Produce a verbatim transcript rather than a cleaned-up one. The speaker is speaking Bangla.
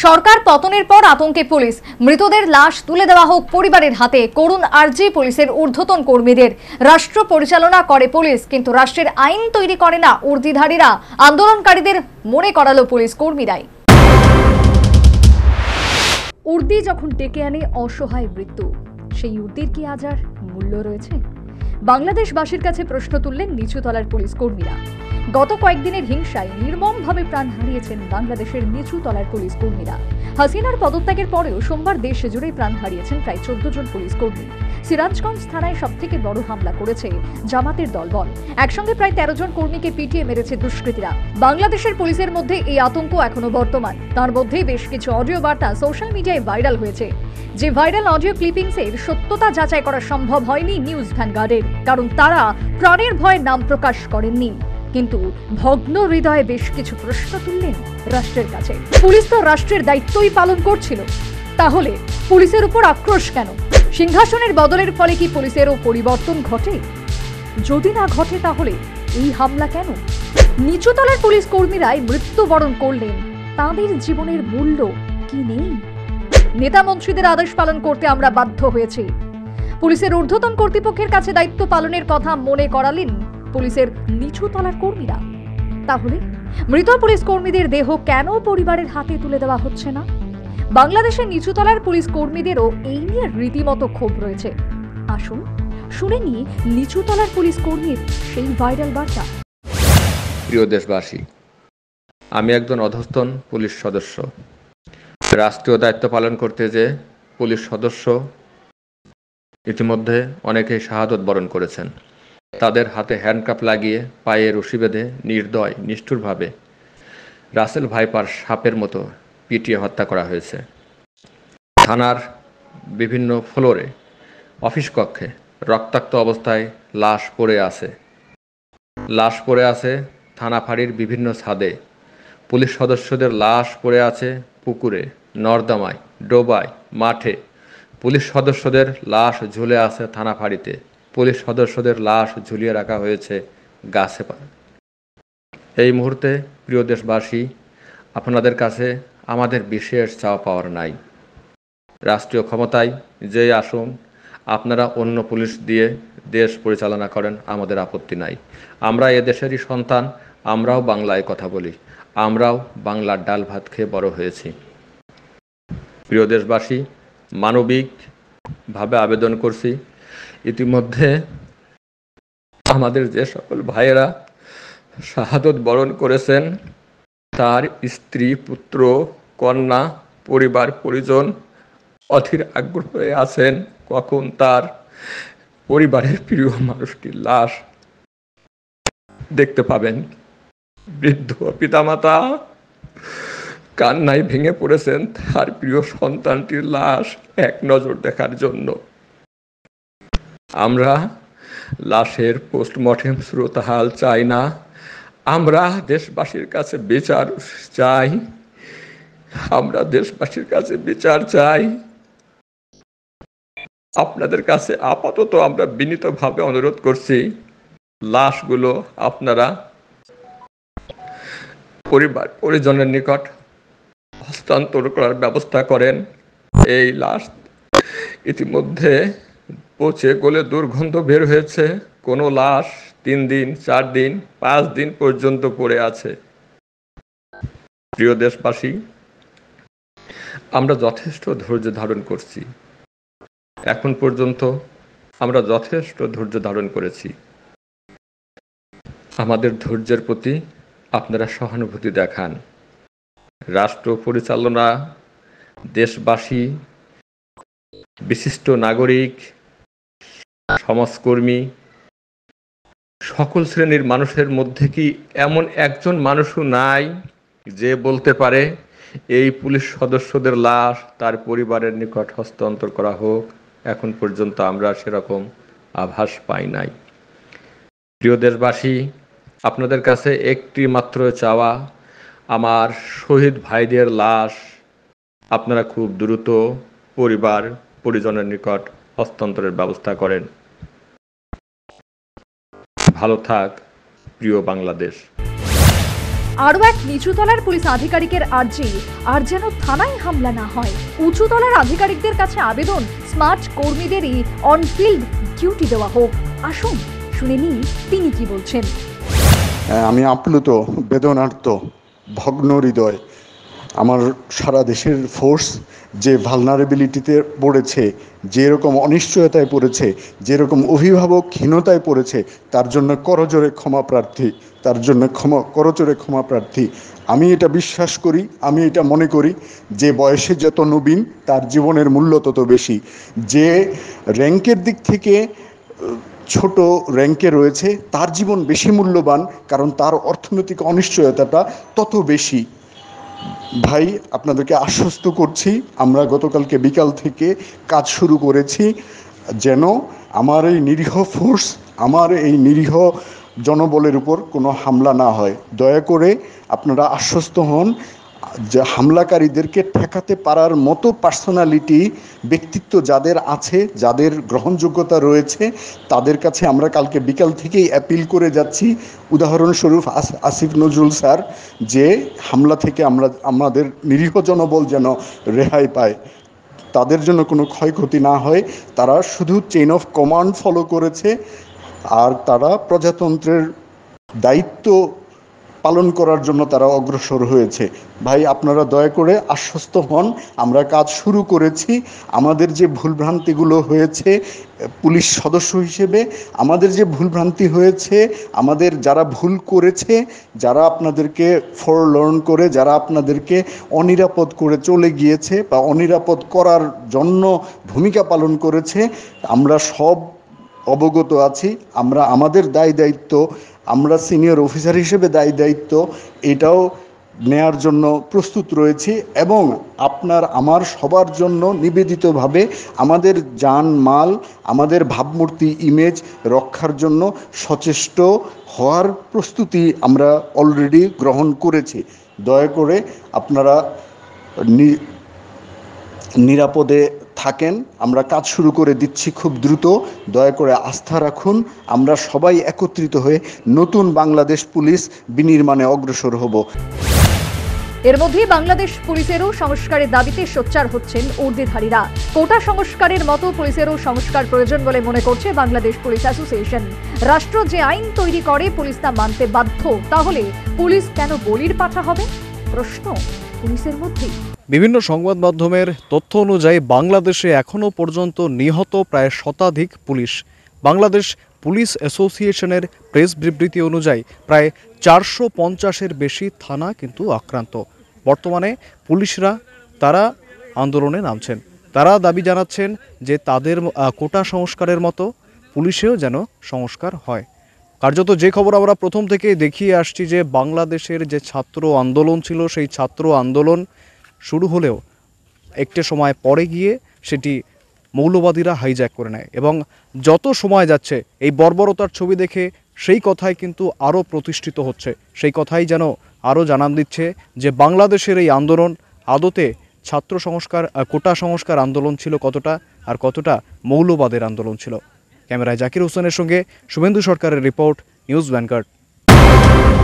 সরকার পতনের পর আতঙ্কে পুলিশ, মৃতদের লাশ তুলে দেওয়া হোক পরিবারের হাতে, করুণ আর্জি পুলিশের ঊর্ধ্বতন কর্মীদের। রাষ্ট্র পরিচালনা করে পুলিশ, কিন্তু রাষ্ট্রের আইন তৈরি করে না উর্দিধারীরা, আন্দোলনকারীদের মনে করালো পুলিশ কর্মীরাই। উর্দি যখন ডেকে আনে অসহায় মৃত্যু, সেই উর্দির কি আজ আর মূল্য রয়েছে? বাংলাদেশবাসীর কাছে প্রশ্ন তুললেন নিচুতলার পুলিশ কর্মীরা। গত কয়েকদিনের হিংসায় নির্মমভাবে প্রাণ হারিয়েছেন বাংলাদেশের নিচুতলার পুলিশ কর্মীরা। হাসিনার পদত্যাগের পরেও সোমবার দেশ জুড়ে প্রাণ হারিয়েছেন প্রায় চোদ্দ জন পুলিশ কর্মী। সিরাজগঞ্জ থানায় সব থেকে বড় হামলা করেছে জামাতের দলবল। একসঙ্গে প্রায় তেরো জন কর্মীকে পিটিয়ে মেরেছে দুষ্কৃতীরা। বাংলাদেশের পুলিশের মধ্যে এই আতঙ্ক এখনো বর্তমান। তার মধ্যে বেশ কিছু অডিও বার্তা সোশ্যাল মিডিয়ায় ভাইরাল হয়েছে। যে ভাইরাল অডিও ক্লিপিংসের সত্যতা যাচাই করা সম্ভব হয়নি নিউজ ভ্যানগার্ডের, কারণ তারা প্রাণের ভয়ে নাম প্রকাশ করেননি। কিন্তু ভগ্ন হৃদয়ে বেশ কিছু প্রশ্ন তুললেন রাষ্ট্রের কাছে। পুলিশ তো রাষ্ট্রের দায়িত্বই পালন করছিল, তাহলে পুলিশের উপর আক্রোশ কেন? সিংহাসনের বদলের ফলে কি পুলিশেরও পরিবর্তন ঘটে? যদি না ঘটে তাহলে এই হামলা কেন? নিচুতলার পুলিশ কর্মীরাই মৃত্যুবরণ করলেন, তাদের জীবনের মূল্য কি নেই? নেতা মন্ত্রীদের আদেশ পালন করতে আমরা বাধ্য হয়েছি। পুলিশের ঊর্ধ্বতন কর্তৃপক্ষের কাছে দায়িত্ব পালনের কথা মনে করালেন পুলিশের নিচুতলার কর্মীরা। তাহলে মৃত পুলিশ কর্মীদের দেহ কেন পরিবারের হাতে তুলে দেওয়া হচ্ছে না? বাংলাদেশের নিচুতলার পুলিশ কর্মীদেরও এই নিয়ে রীতিমতো ক্ষোভ রয়েছে। আসুন শুনে নিয়ে নিচুতলার পুলিশ কর্মীর সেই ভাইরাল বার্তা। প্রিয় দেশবাসী, আমি একজন অধস্তন পুলিশ সদস্য। রাষ্ট্রীয় দায়িত্ব পালন করতে যে পুলিশ সদস্য ইতিমধ্যে অনেকেই শাহাদত বরণ করেছেন। তাদের হাতে হ্যান্ডকাপ লাগিয়ে পায়ে রশি বেঁধে নির্দয় নিষ্ঠুরভাবে রাসেল ভাইপার সাপের মতো পিটিয়ে হত্যা করা হয়েছে। থানার বিভিন্ন ফ্লোরে, অফিস কক্ষে রক্তাক্ত অবস্থায় লাশ পড়ে আছে। লাশ পড়ে আছে থানা ফাঁড়ির বিভিন্ন ছাদে। পুলিশ সদস্যদের লাশ পড়ে আছে পুকুরে, নর্দমায়, ডোবায়, মাঠে। পুলিশ সদস্যদের লাশ ঝুলে আছে থানা ফাঁড়িতে। পুলিশ সদস্যদের লাশ ঝুলিয়ে রাখা হয়েছে গাছে। এই মুহূর্তে প্রিয় দেশবাসী, আপনাদের কাছে আমাদের বিশেষ চাওয়া পাওয়ার নাই। রাষ্ট্রীয় ক্ষমতায় যেই আসুন, আপনারা অন্য পুলিশ দিয়ে দেশ পরিচালনা করেন, আমাদের আপত্তি নাই। আমরা এ দেশেরই সন্তান, আমরাও বাংলায় কথা বলি, আমরাও বাংলার ডাল ভাত খেয়ে বড় হয়েছি। প্রিয় দেশবাসী, মানবিকভাবে আবেদন করছি, ইতিমধ্যে আমাদের যে সকল ভাইয়েরা শাহাদত বরণ করেছেন, তার স্ত্রী, পুত্র, কন্যা, পরিবার পরিজন অধীর আগ্রহে আছেন কখন তার পরিবারের প্রিয় মানুষটির লাশ দেখতে পাবেন। বৃদ্ধ পিতামাতা কান্নায় ভেঙে পড়েছেন তার প্রিয় সন্তানটির লাশ এক নজর দেখার জন্য। আমরা লাশের পোস্টমর্টেম শ্রোতাহাল চাই না, আমরা দেশবাসীর কাছে বিচার চাই। আমরা দেশবাসীর কাছে বিচার চাই। আপনাদের কাছে আপাতত আমরা বিনীতভাবে অনুরোধ করছি, লাশগুলো আপনারা পরিবার পরিজনের নিকট হস্তান্তর করার ব্যবস্থা করেন। এই লাশ ইতিমধ্যে পচে গলে দুর্গন্ধ বের হয়েছে। কোনো লাশ তিন দিন, চার দিন, পাঁচ দিন পর্যন্ত পড়ে আছে। প্রিয় দেশবাসী, আমরা যথেষ্ট ধৈর্য ধারণ করছি। এখন পর্যন্ত আমরা যথেষ্ট ধৈর্য ধারণ করেছি। আমাদের ধৈর্যের প্রতি আপনারা সহানুভূতি দেখান। রাষ্ট্র পরিচালনা, দেশবাসী, বিশিষ্ট নাগরিক, সমাজকর্মী, সকল শ্রেণীর মানুষের মধ্যে কি এমন একজন মানুষও নাই যে বলতে পারে এই পুলিশ সদস্যদের লাশ তার পরিবারের নিকট হস্তান্তর করা হোক? এখন পর্যন্ত আমরা সেরকম আভাস পাই নাই। প্রিয় দেশবাসী, আপনাদের কাছে একটি মাত্র চাওয়া, আমার শহীদ ভাইদের লাশ আপনারা খুব দ্রুত পরিবার পরিজনের নিকট হস্তান্তরের ব্যবস্থা করেন। ভালো থাক প্রিয় বাংলাদেশ। আরও এক নিচুতলার পুলিশ আধিকারিকের আর্জি আর যেন থানায় হামলা না হয়। উঁচুতলার আধিকারিকদের কাছে আবেদন, স্মার্ট কর্মীদেরই অনফিল্ড ডিউটি দেওয়া হোক। আসুন শুনে নিই তিনি কি বলছেন। আমি আপ্লুত, বেদনার্ত, ভগ্ন হৃদয়। আমার সারা দেশের ফোর্স যে ভালনারেবিলিটিতে পড়েছে, যেরকম অনিশ্চয়তায় পড়েছে, যেরকম অভিভাবকহীনতায় পড়েছে, তার জন্য করজোরে ক্ষমা প্রার্থী তার জন্য ক্ষমা করজোরে ক্ষমা প্রার্থী আমি এটা বিশ্বাস করি, আমি এটা মনে করি যে বয়সে যত নবীন তার জীবনের মূল্য তত বেশি। যে র্যাঙ্কের দিক থেকে ছোট র্যাঙ্কে রয়েছে তার জীবন বেশি মূল্যবান, কারণ তার অর্থনৈতিক অনিশ্চয়তাটা তত বেশি। ভাই, আপনাদেরকে আশ্বস্ত করছি, আমরা গতকালকে বিকাল থেকে কাজ শুরু করেছি যেন আমার এই নিরীহ ফোর্স, আমার এই নিরীহ জনবলের উপর কোনো হামলা না হয়। দয়া করে আপনারা আশ্বস্ত হন যে হামলাকারীদেরকে ঠেকাতে পারার মতো পার্সোনালিটি, ব্যক্তিত্ব যাদের আছে, যাদের গ্রহণযোগ্যতা রয়েছে, তাদের কাছে আমরা কালকে বিকাল থেকেই অ্যাপিল করে যাচ্ছি। উদাহরণস্বরূপ আসিফ নজরুল স্যার, যে হামলা থেকে আমরা আমাদের নিরীহ জনবল যেন রেহাই পায়, তাদের জন্য কোনো ক্ষয়ক্ষতি না হয়। তারা শুধু চেইন অফ কমান্ড ফলো করেছে আর তারা প্রজাতন্ত্রের দায়িত্ব পালন করার জন্য তারা অগ্রসর হয়েছে। ভাই, আপনারা দয়া করে আশ্বস্ত হন, আমরা কাজ শুরু করেছি। আমাদের যে ভুলভ্রান্তিগুলো হয়েছে পুলিশ সদস্য হিসেবে, আমাদের যে ভুলভ্রান্তি হয়েছে, আমাদের যারা ভুল করেছে, যারা আপনাদেরকে ফরলর্ন করে, যারা আপনাদেরকে অনিরাপদ করে চলে গিয়েছে বা অনিরাপদ করার জন্য ভূমিকা পালন করেছে, আমরা সব অবগত আছি। আমরা আমাদের দায় দায়িত্ব, আমরা সিনিয়র অফিসার হিসেবে দায় দায়িত্ব এটাও নেয়ার জন্য প্রস্তুত রয়েছি এবং আপনার আমার সবার জন্য নিবেদিতভাবে আমাদের জান মাল, আমাদের ভাবমূর্তি, ইমেজ রক্ষার জন্য সচেষ্ট হওয়ার প্রস্তুতি আমরা অলরেডি গ্রহণ করেছি। দয়া করে আপনারা নিরাপদে থাকেন, আমরা কাজ শুরু করে দিচ্ছি খুব দ্রুত। দয়া করে আস্থা রাখুন, আমরা সবাই একত্রিত হয়ে নতুন বাংলাদেশ পুলিশ বিনির্মাণে অগ্রসর হব। এর মধ্যেই বাংলাদেশ পুলিশেরও সংস্কারের দাবিতে সোচ্চার হচ্ছেন ঊর্ধ্বধারীরা। কোটা সংস্কারের মতো পুলিশেরও সংস্কার প্রয়োজন বলে মনে করছে বাংলাদেশ পুলিশ অ্যাসোসিয়েশন। রাষ্ট্র যে আইন তৈরি করে পুলিশ তা মানতে বাধ্য, তাহলে পুলিশ কেন বলির পাঠা হবে? প্রশ্ন পুলিশের মধ্যেই। বিভিন্ন সংবাদ মাধ্যমের তথ্য অনুযায়ী বাংলাদেশে এখনও পর্যন্ত নিহত প্রায় শতাধিক পুলিশ। বাংলাদেশ পুলিশ অ্যাসোসিয়েশনের প্রেস বিবৃতি অনুযায়ী প্রায় চারশো পঞ্চাশের বেশি থানা কিন্তু আক্রান্ত। বর্তমানে পুলিশরা তারা আন্দোলনে নামছেন। তারা দাবি জানাচ্ছেন যে তাদের কোটা সংস্কারের মতো পুলিশেও যেন সংস্কার হয়। কার্যত যে খবর আমরা প্রথম থেকে দেখিয়ে আসছি যে বাংলাদেশের যে ছাত্র আন্দোলন ছিল, সেই ছাত্র আন্দোলন শুরু হলেও একটি সময় পরে গিয়ে সেটি মৌলবাদীরা হাইজ্যাক করে নেয় এবং যত সময় যাচ্ছে এই বর্বরতার ছবি দেখে সেই কথাই কিন্তু আরও প্রতিষ্ঠিত হচ্ছে। সেই কথাই যেন আরও জানান দিচ্ছে যে বাংলাদেশের এই আন্দোলন আদতে ছাত্র সংস্কার, কোটা সংস্কার আন্দোলন ছিল কতটা, আর কতটা মৌলবাদের আন্দোলন ছিল। ক্যামেরায় জাকির হোসেনের সঙ্গে শুভেন্দু সরকারের রিপোর্ট, নিউজ ভ্যানগার্ড।